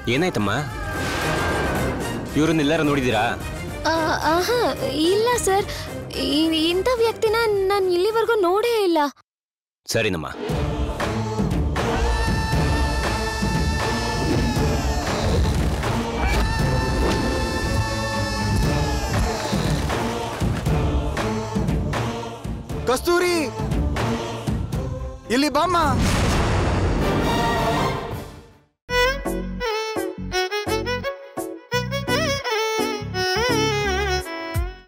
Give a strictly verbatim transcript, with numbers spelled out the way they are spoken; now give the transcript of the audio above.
ಏನಾಯ್ತಮ್ಮ? ಇವರನ್ನೆಲ್ಲರೂ ನೋಡಿದ್ದೀರಾ? ಆಹಾ ಇಲ್ಲ ಸರ್, ಇಂಥ ವ್ಯಕ್ತಿನ ನಾನು ಇಲ್ಲಿವರೆಗೂ ನೋಡೇ ಇಲ್ಲ. ಸರಿನಮ್ಮ. ಕಸ್ತೂರಿ, ಇಲ್ಲಿ ಬಾಮ್ಮ.